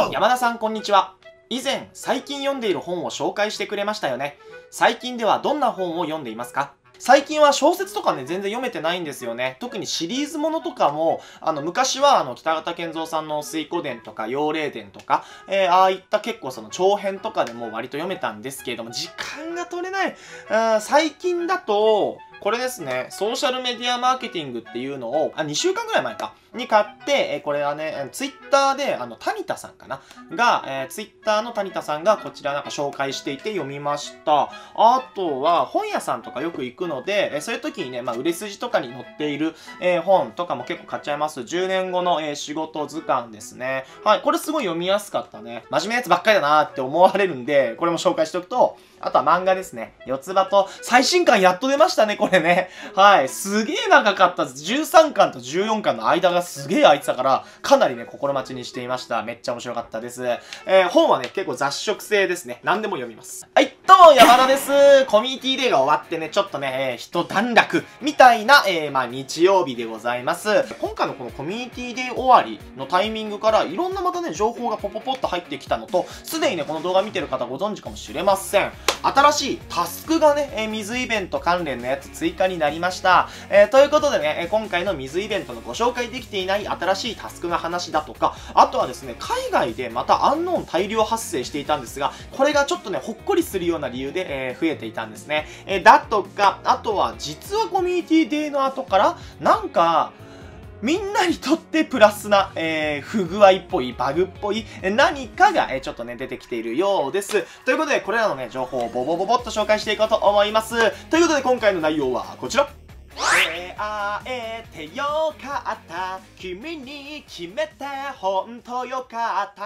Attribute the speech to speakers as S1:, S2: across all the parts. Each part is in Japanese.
S1: 山田さんこんにちは。以前、最近読んでいる本を紹介してくれましたよね。最近ではどんな本を読んでいますか？最近は小説とかね、全然読めてないんですよね。特にシリーズものとかも、昔は北方健三さんの水湖伝とか、妖霊伝とか、ああいった結構その長編とかでも割と読めたんですけれども、時間が取れない。最近だと、これですね、ソーシャルメディアマーケティングっていうのを、2週間ぐらい前か、に買って、これはね、ツイッターで、谷田さんかなが、ツイッターの谷田さんがこちらなんか紹介していて読みました。あとは、本屋さんとかよく行くので、そういう時にね、売れ筋とかに載っている、本とかも結構買っちゃいます。10年後の、仕事図鑑ですね。はい、これすごい読みやすかったね。真面目なやつばっかりだなーって思われるんで、これも紹介しておくと、あとは漫画ですね。四つ葉と、最新巻やっと出ましたね、これね。はい。すげえ長かったです。13巻と14巻の間がすげえ空いてたから、かなりね、心待ちにしていました。めっちゃ面白かったです。本はね、結構雑食性ですね。何でも読みます。はい、どうも、山田です。コミュニティデーが終わってね、ちょっとね、一段落、みたいな、日曜日でございます。今回のこのコミュニティデー終わりのタイミングから、いろんなまたね、情報がポポポッと入ってきたのと、すでにね、この動画見てる方ご存知かもしれません。新しいタスクがね、水イベント関連のやつ追加になりました。ということでね、今回の水イベントのご紹介できていない新しいタスクの話だとか、あとはですね、海外でまたアンノーン大量発生していたんですが、これがちょっとね、ほっこりするような理由で、増えていたんですね。だとか、あとは実はコミュニティデーの後から、なんか、みんなにとってプラスな、不具合っぽい、バグっぽい、何かが、ちょっとね、出てきているようです。ということで、これらのね、情報をボボボボっと紹介していこうと思います。ということで、今回の内容はこちら。出会えてよかった。君に決めてほんとよかった。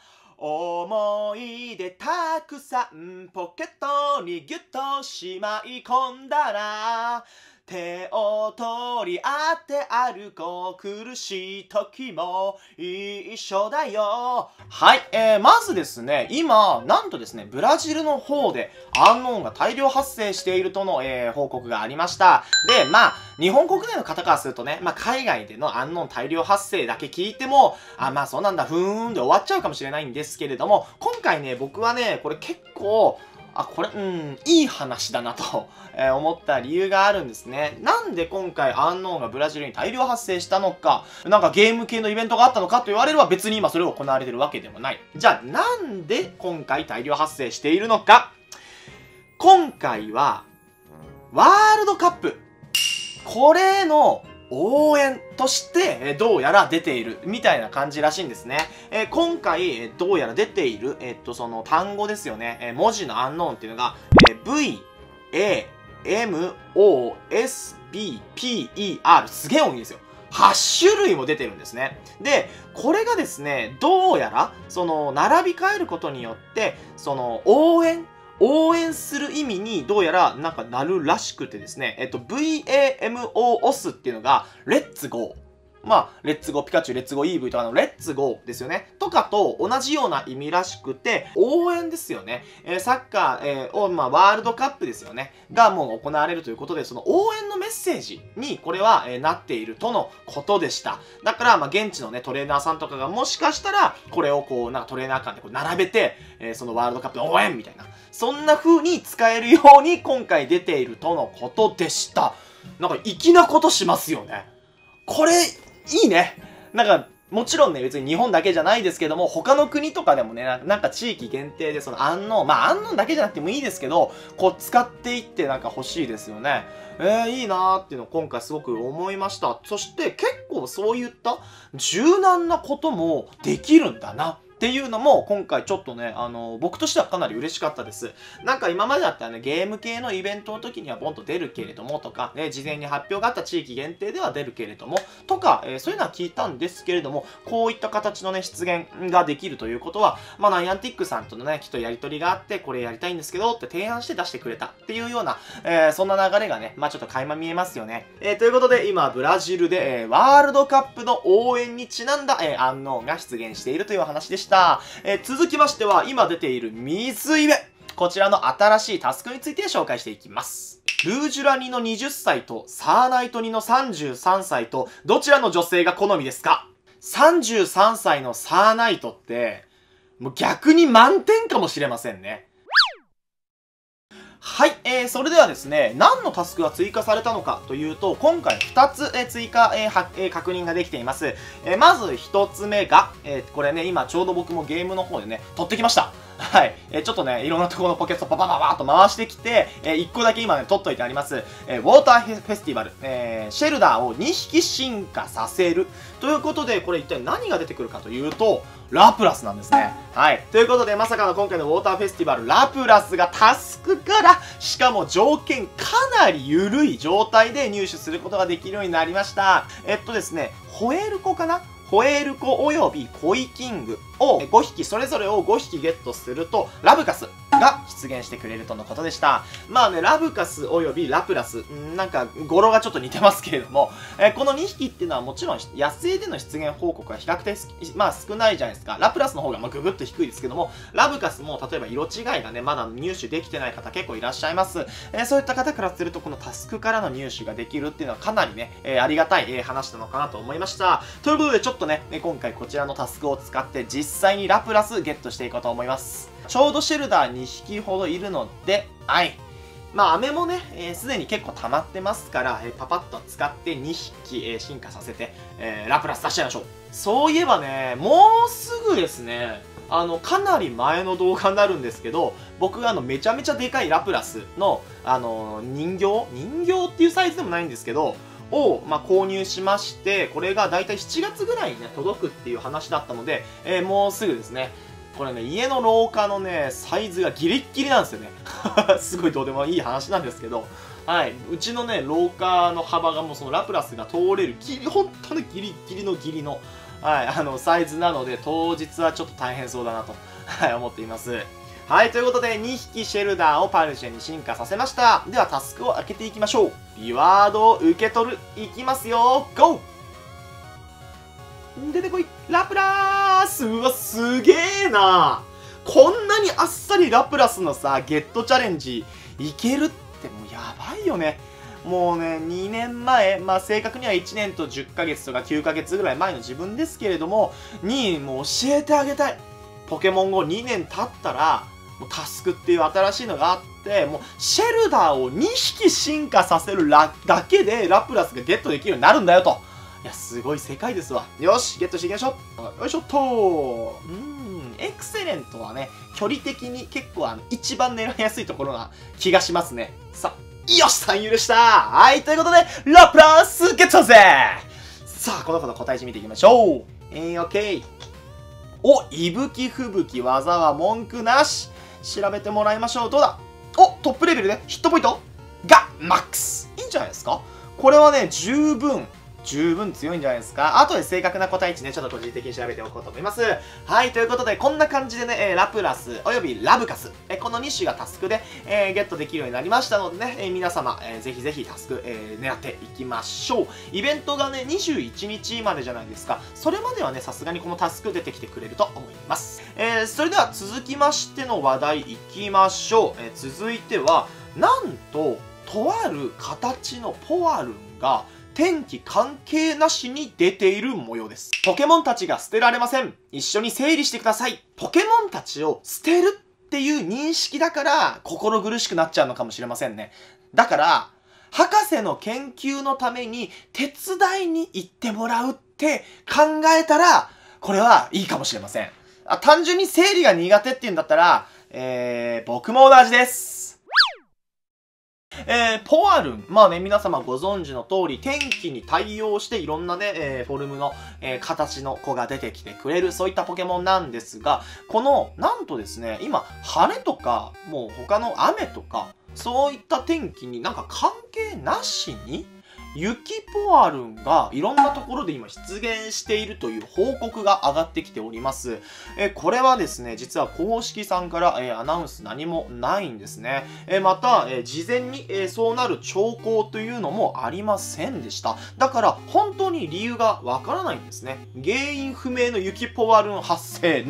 S1: 思い出たくさんポケットにギュッとしまい込んだら、手を取り合って歩こう、苦しい時も一緒だよ。はい、まずですね、今、なんとですね、ブラジルの方でアンノーンが大量発生しているとの、報告がありました。で、日本国内の方からするとね、海外でのアンノーン大量発生だけ聞いても、そうなんだ、ふーんで終わっちゃうかもしれないんですけれども、今回ね、僕はね、これ結構、これ、いい話だなと、思った理由があるんですね。なんで今回アンノーンがブラジルに大量発生したのか、なんかゲーム系のイベントがあったのかと言われれば別に今それが行われてるわけでもない。じゃあなんで今回大量発生しているのか。今回は、ワールドカップ。これの応援として、どうやら出ているみたいな感じらしいんですね。今回、どうやら出ている、その単語ですよね。文字のアンノーンっていうのが、V, A, M, O, S, B, P, E, R すげえ多いんですよ。8種類も出てるんですね。で、これがですね、どうやら、その、並び替えることによって、その、応援する意味にどうやらなんかなるらしくてですね、VAMOOS っていうのが、レッツゴー。レッツゴーピカチュウ、レッツゴーイーブイとかのレッツゴーですよね。とかと同じような意味らしくて、応援ですよね。サッカー、ワールドカップですよね。がもう行われるということで、その応援のメッセージにこれは、なっているとのことでした。だから、現地のね、トレーナーさんとかがもしかしたら、これをこう、なんかトレーナー間でこう並べて、そのワールドカップの応援みたいな。そんな風に使えるように今回出ているとのことでした。なんか粋なことしますよね。これ、いいね。なんか、もちろんね、別に日本だけじゃないですけども、他の国とかでもね、なんか地域限定でそのアンノーン、アンノーンだけじゃなくてもいいですけど、こう使っていってなんか欲しいですよね。いいなーっていうのを今回すごく思いました。そして結構そういった柔軟なこともできるんだな。っていうのも今回ちょっとね、僕としてはかなり嬉しかったです。なんか今までだったらね、ゲーム系のイベントの時にはボンと出るけれどもとか、事前に発表があった地域限定では出るけれども、とか、そういうのは聞いたんですけれども、こういった形のね、出現ができるということは、ナイアンティックさんとのね、きっとやりとりがあって、これやりたいんですけどって提案して出してくれたっていうような、そんな流れがね、ちょっと垣間見えますよね。ということで、今、ブラジルで、ワールドカップの応援にちなんだ、アンノーンが出現しているというお話でした。続きましては、今出ている水イベ。こちらの新しいタスクについて紹介していきます。ルージュラ2の20歳とサーナイト2の33歳と、どちらの女性が好みですか？ 33 歳のサーナイトって、 もう逆に満点かもしれませんね。はい、それではですね、何のタスクが追加されたのかというと、今回2つ、追加、確認ができています。まず1つ目が、これね、今ちょうど僕もゲームの方でね、取ってきました。はい。ちょっとね、いろんなところのポケットパパパパーっと回してきて、1個だけ今ね、取っといてあります。ウォーターフェスティバル、シェルダーを2匹進化させる。ということで、これ一体何が出てくるかというと、ラプラスなんですね。はい。ということで、まさかの今回のウォーターフェスティバル、ラプラスがタスクから、しかも条件かなり緩い状態で入手することができるようになりました。ですね、ホエールコかな？ホエールコおよびコイキングを5匹、それぞれを5匹ゲットすると、ラブカスが出現してくれるとのことでした。まあね、ラブカスおよびラプラス、なんか語呂がちょっと似てますけれども、この2匹っていうのはもちろん野生での出現報告が比較的、まあ少ないじゃないですか。ラプラスの方がググッと低いですけども、ラブカスも例えば色違いがね、まだ入手できてない方結構いらっしゃいます。そういった方からすると、このタスクからの入手ができるっていうのはかなりね、ありがたい、話なのかなと思いました。ということでちょっとね、今回こちらのタスクを使って実際にラプラスゲットしていこうと思います。ちょうどシェルダー2匹ほどいるので、はい。まあ、飴もね、すでに結構溜まってますから、パパッと使って2匹、進化させて、ラプラス出しちゃいましょう。そういえばね、もうすぐですね、かなり前の動画になるんですけど、僕がめちゃめちゃでかいラプラスの、人形っていうサイズでもないんですけど、を、購入しまして、これがだいたい7月ぐらいにね、届くっていう話だったので、もうすぐですね、これね、家の廊下のね、サイズがギリッギリなんですよね。すごいどうでもいい話なんですけど、はい。うちのね、廊下の幅がもうそのラプラスが通れる、本当にギリッギリのギリの、はい、サイズなので、当日はちょっと大変そうだなと、はい、思っています。はい、ということで、2匹シェルダーをパルシェに進化させました。では、タスクを開けていきましょう。リワードを受け取る。いきますよ。ゴー！出てこい！ラプラース！うわ、すげーな！こんなにあっさりラプラスのさ、ゲットチャレンジいけるってもうやばいよね。もうね、2年前、正確には1年と10ヶ月とか9ヶ月ぐらい前の自分ですけれども、にもう教えてあげたい。ポケモン GO 2年経ったら、もうタスクっていう新しいのがあって、もうシェルダーを2匹進化させるだけでラプラスがゲットできるようになるんだよと。いや、すごい世界ですわ。よし、ゲットしていきましょう。よいしょっと。エクセレントはね、距離的に結構一番狙いやすいところな気がしますね。さあ、よし !3 許した。はい、ということで、ラプラスゲットだぜ。さあ、この子の答え字見ていきましょう。オッケー。お、いぶきふぶき、技は文句なし。調べてもらいましょう。どうだ？お、トップレベルでヒットポイントがマックス。いいんじゃないですか？これはね、十分強いんじゃないですか。あとで正確な答え値ね、ちょっと個人的に調べておこうと思います。はい、ということで、こんな感じでね、ラプラス、およびラブカス、この2種がタスクで、ゲットできるようになりましたのでね、皆様、ぜひぜひタスク、狙っていきましょう。イベントがね、21日までじゃないですか。それまではね、さすがにこのタスク出てきてくれると思います。それでは続きましての話題いきましょう。続いては、なんと、とある形のポワルンが、天気関係なしに出ている模様です。ポケモンたちが捨てられません。一緒に整理してください。ポケモンたちを捨てるっていう認識だから心苦しくなっちゃうのかもしれませんね。だから、博士の研究のために手伝いに行ってもらうって考えたら、これはいいかもしれません。単純に整理が苦手っていうんだったら、僕も同じです。ポワルン。皆様ご存知の通り、天気に対応していろんなね、フォルムの、形の子が出てきてくれる、そういったポケモンなんですが、なんとですね、今、晴れとか、もう他の雨とか、そういった天気になんか関係なしに、雪ポワルンがいろんなところで今出現しているという報告が上がってきております。これはですね、実は公式さんから、アナウンス何もないんですね。また、事前に、そうなる兆候というのもありませんでした。だから本当に理由がわからないんですね。原因不明の雪ポワルン発生 NOW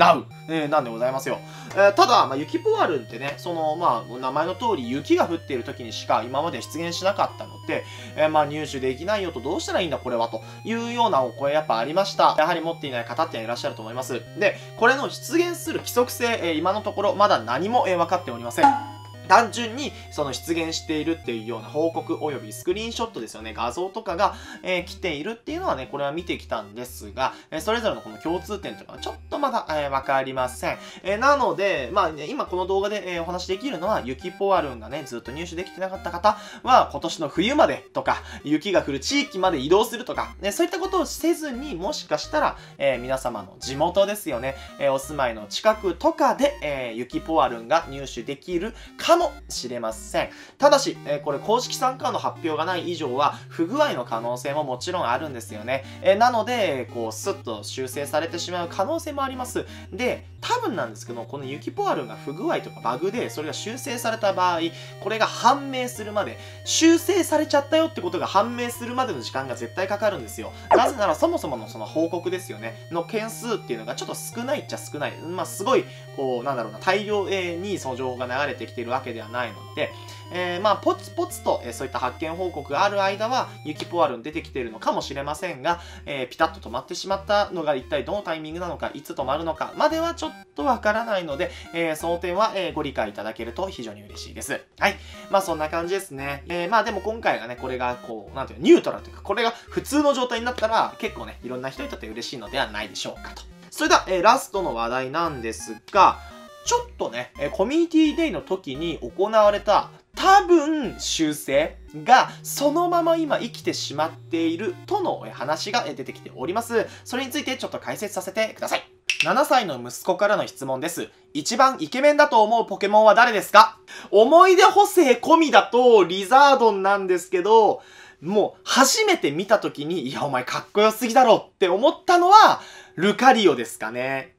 S1: なんでございますよ。ただ、雪ポワルンってね、名前の通り雪が降っている時にしか今まで出現しなかったので、入手できないよとどうしたらいいんだこれはというようなお声やっぱありました。やはり持っていない方っていらっしゃると思います。で、これの出現する規則性、今のところまだ何も分かっておりません。単純にその出現しているっていうような報告およびスクリーンショットですよね、画像とかが、来ているっていうのはね、これは見てきたんですが、それぞれのこの共通点というのはちょっとまだ、わかりません。なので、今この動画で、お話しできるのは、雪ポワルンがね、ずっと入手できてなかった方は、今年の冬までとか、雪が降る地域まで移動するとか、そういったことをせずに、もしかしたら、皆様の地元ですよね、お住まいの近くとかで、雪ポワルンが入手できるかもしれません。ただし、これ公式さんからの発表がない以上は不具合の可能性ももちろんあるんですよね。なので、スッと修正されてしまう可能性もあります。で、多分なんですけど、この雪ポワルンが不具合とかバグでそれが修正された場合、これが判明するまで、修正されちゃったよってことが判明するまでの時間が絶対かかるんですよ。なぜならそもそものその報告ですよね、の件数っていうのがちょっと少ないっちゃ少ない。すごい、大量にその情報が流れてきているわけではないので、ポツポツと、そういった発見報告がある間は、雪ポワルン出てきているのかもしれませんが、ピタッと止まってしまったのが一体どのタイミングなのか、いつ止まるのかまではちょっとわからないので、その点は、ご理解いただけると非常に嬉しいです。はい。そんな感じですね。でも今回がね、これがニュートラルというか、これが普通の状態になったら、結構ね、いろんな人にとって嬉しいのではないでしょうかと。それでは、ラストの話題なんですが、ちょっとね、コミュニティデイの時に行われた多分修正がそのまま今生きてしまっているとの話が出てきております。それについてちょっと解説させてください。7歳の息子からの質問です。一番イケメンだと思うポケモンは誰ですか？思い出補正込みだとリザードンなんですけど、もう初めて見た時に、いやお前かっこよすぎだろって思ったのはルカリオですかね。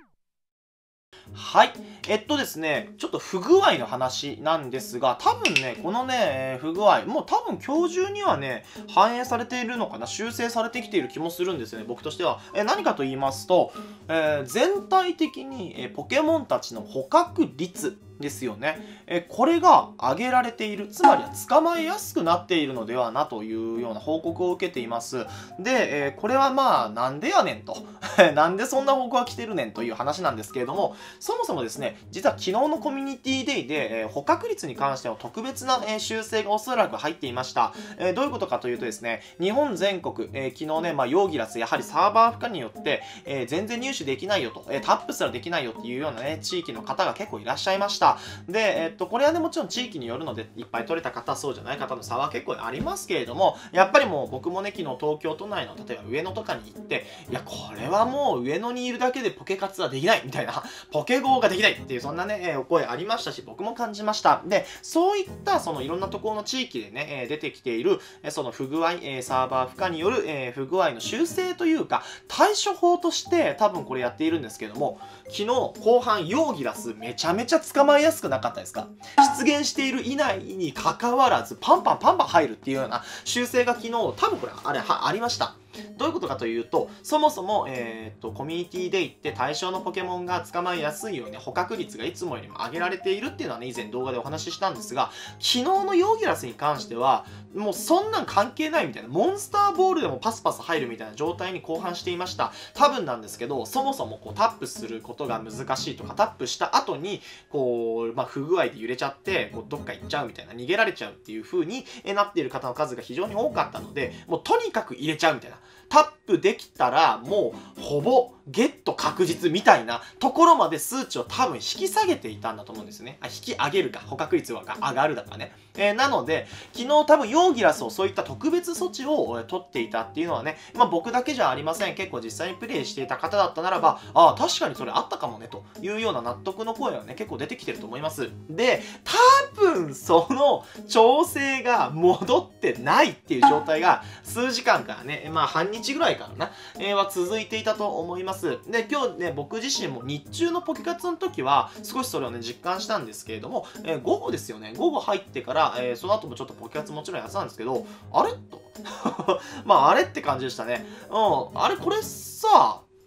S1: はい。ですね、ちょっと不具合の話なんですが、多分ね、このね、不具合、もう多分今日中にはね、反映されているのかな、修正されてきている気もするんですよね、僕としては。何かと言いますと、全体的に、ポケモンたちの捕獲率ですよね。これが上げられている、つまりは捕まえやすくなっているのではなというような報告を受けています。で、これはなんでやねんと。なんでそんな報告が来てるねんという話なんですけれども、そもそもですね、実は昨日のコミュニティデイで、捕獲率に関しての特別な、修正がおそらく入っていました。どういうことかというとですね、日本全国、昨日ね、ヨーギラス、やはりサーバー負荷によって、全然入手できないよと、タップすらできないよっていうようなね、地域の方が結構いらっしゃいました。で、これはね、もちろん地域によるので、いっぱい取れた方、そうじゃない方の差は結構ありますけれども、やっぱりもう僕もね、昨日東京都内の、例えば上野とかに行って、いや、これはもう上野にいるだけでポケ活はできないみたいな、ポケゴーができないっていう、そんなね、お声ありましたし、僕も感じました。で、そういった、そのいろんなところの地域でね、出てきている、その不具合、サーバー負荷による、不具合の修正というか、対処法として多分これやっているんですけども、昨日後半ヨーギラスめちゃめちゃ捕まえやすくなかったですか？出現している以内に関わらずパンパン入るっていうような修正が昨日多分これありました。どういうことかというと、そもそも、コミュニティで行って対象のポケモンが捕まえやすいように捕獲率がいつもよりも上げられているっていうのはね、以前動画でお話ししたんですが、昨日のヨーギラスに関しては、もうそんなん関係ないみたいな、モンスターボールでもパスパス入るみたいな状態に後半していました。多分なんですけど、そもそもタップすることが難しいとか、タップした後に、不具合で揺れちゃって、どっか行っちゃうみたいな、逃げられちゃうっていう風になっている方の数が非常に多かったので、もうとにかく入れちゃうみたいな。タップできたらもうほぼゲット確実みたいなところまで数値を多分引き下げていたんだと思うんですね。引き上げるか、捕獲率が上がるだからね。なので、昨日多分ヨーギラスをそういった特別措置を取っていたっていうのはね、僕だけじゃありません。結構実際にプレイしていた方だったならば、ああ、確かにそれあったかもね、というような納得の声はね、結構出てきてると思います。で、多分その調整が戻ってないっていう状態が数時間からね、半日ぐらいからな、は続いていたと思います。で、今日ね、僕自身も日中のポケ活の時は少しそれをね、実感したんですけれども、午後ですよね、午後入ってから、その後もちょっとポケ活もちろんやってたんですけど、あれとあれって感じでしたね。あれこれさ、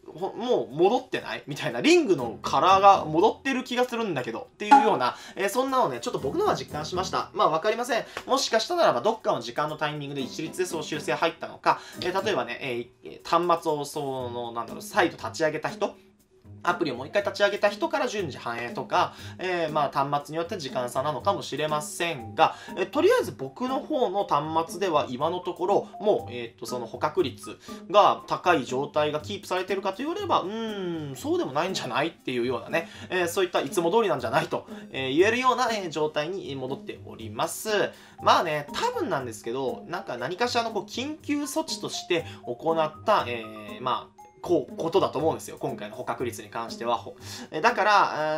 S1: もう戻ってないみたいな、リングのカラーが戻ってる気がするんだけどっていうような、そんなのね、ちょっと僕のは実感しました。まあわかりません。もしかしたならばどっかの時間のタイミングで一律でそう修正入ったのか、例えばね、端末を再度立ち上げた人、アプリをもう一回立ち上げた人から順次反映とか、まあ端末によって時間差なのかもしれませんが、とりあえず僕の方の端末では今のところもう、その捕獲率が高い状態がキープされているかと言われれば、そうでもないんじゃないっていうようなね、そういったいつも通りなんじゃないと、言えるような、状態に戻っております。まあね、多分なんですけど、何かしらの緊急措置として行った、まあことだと思うんですよ。今回の捕獲率に関しては。だから、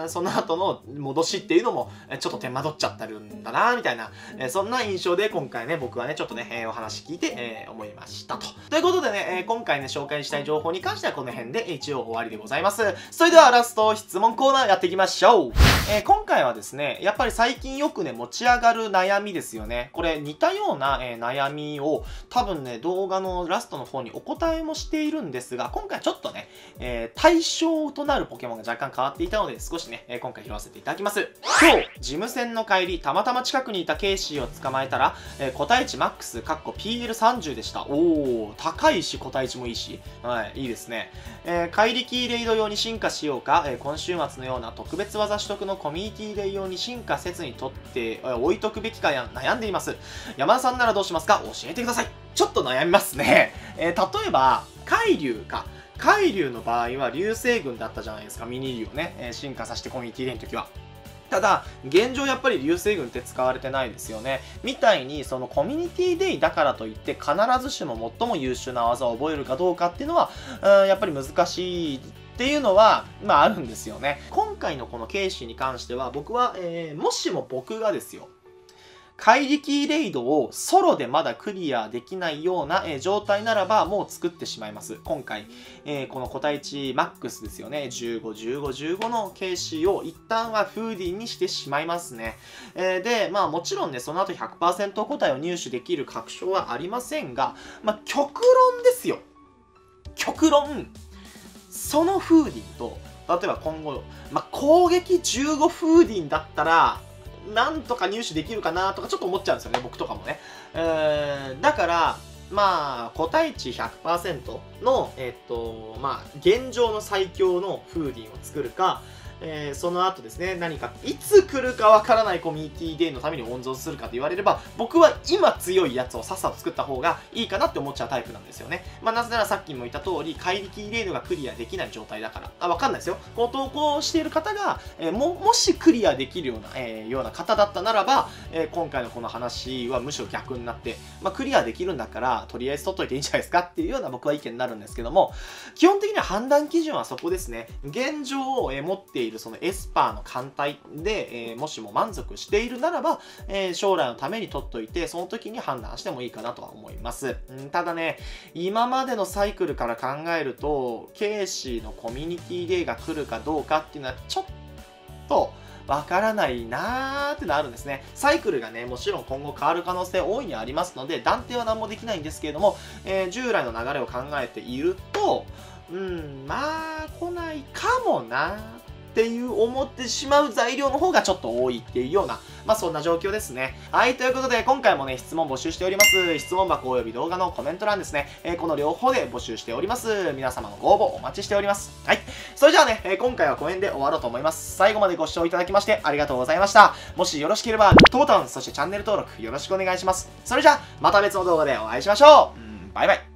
S1: その後の戻しっていうのも、ちょっと手間取っちゃってるんだなみたいな、そんな印象で今回ね、僕はね、ちょっとね、お話聞いて、思いましたと。ということでね、今回ね、紹介したい情報に関してはこの辺で一応終わりでございます。それではラスト質問コーナーやっていきましょう。今回はですね、やっぱり最近よくね、持ち上がる悩みですよね。これ似たような、悩みを多分ね、動画のラストの方にお答えもしているんですが、今回ちょっとね、対象となるポケモンが若干変わっていたので、少しね、今回拾わせていただきます。今日、事務船の帰り、たまたま近くにいたケイシーを捕まえたら、個体値マックス、PL30 でした。おー、高いし、個体値もいいし。はい、いいですね。怪力レイド用に進化しようか、今週末のような特別技取得のコミュニティレイ用に進化せずにとって置いとくべきか悩んでいます。山田さんならどうしますか？教えてください。ちょっと悩みますね。例えば、海竜か。海竜の場合は流星群だったじゃないですか、ミニ竜をね、進化させてコミュニティレイの時は。ただ、現状やっぱり流星群って使われてないですよね。みたいに、そのコミュニティデイだからといって、必ずしも最も優秀な技を覚えるかどうかっていうのは、やっぱり難しいっていうのは、まああるんですよね。今回のこのケイシーに関しては、僕は、もしも僕がですよ、怪力レイドをソロでまだクリアできないような、状態ならばもう作ってしまいます。今回、この個体値マックスですよね。15、15、15のケイシーを一旦はフーディーにしてしまいますね。で、まあもちろんね、その後 100% 個体を入手できる確証はありませんが、まあ極論ですよ。極論、そのフーディーと、例えば今後、まあ攻撃15フーディーだったら、なんとか入手できるかなとかちょっと思っちゃうんですよね、僕とかもね。だから、まあ、個体値 100% の、まあ、現状の最強のフーディンを作るか、その後ですね、何か、いつ来るかわからないコミュニティデイのために温存するかと言われれば、僕は今強いやつをさっさと作った方がいいかなって思っちゃうタイプなんですよね。まあ、なぜならさっきも言った通り、怪力レイドがクリアできない状態だから。わかんないですよ。こう投稿している方が、もしクリアできるような方だったならば、今回のこの話はむしろ逆になって、まあ、クリアできるんだから、とりあえず取っといていいんじゃないですかっていうような僕は意見になるんですけども、基本的には判断基準はそこですね。現状を持っているそのエスパーの艦隊で、もしも満足しているならば、将来のために取っといて、その時に判断してもいいかなとは思います。ただね、今までのサイクルから考えると、ケイシーのコミュニティデイが来るかどうかっていうのはちょっとわからないなーってのあるんですね。サイクルがね、もちろん今後変わる可能性大いにありますので、断定は何もできないんですけれども、従来の流れを考えていると、まあ、来ないかもなっていう思ってしまう材料の方がちょっと多いっていうような、まあそんな状況ですね。はい、ということで今回もね、質問募集しております。質問箱および動画のコメント欄ですね。この両方で募集しております。皆様のご応募お待ちしております。はい。それじゃあね、今回はこの辺で終わろうと思います。最後までご視聴いただきましてありがとうございました。もしよろしければ、グッドボタン、そしてチャンネル登録よろしくお願いします。それじゃあ、また別の動画でお会いしましょう。バイバイ。